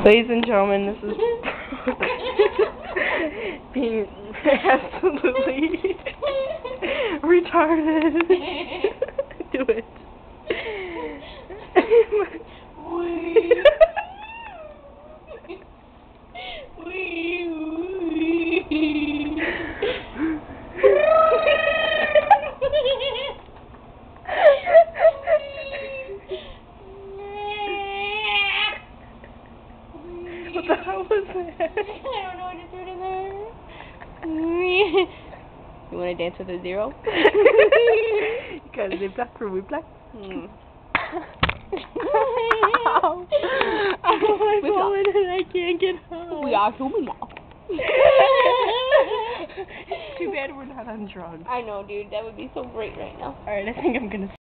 Ladies and gentlemen, this is being absolutely retarded. Do it. What the hell was that? I don't know what to do to there. You want to dance with a zero? You gotta live black for we black. Ow. I'm falling and I can't get home. We are human now. Too bad we're not on drugs. I know, dude. That would be so great right now. Alright, I think I'm gonna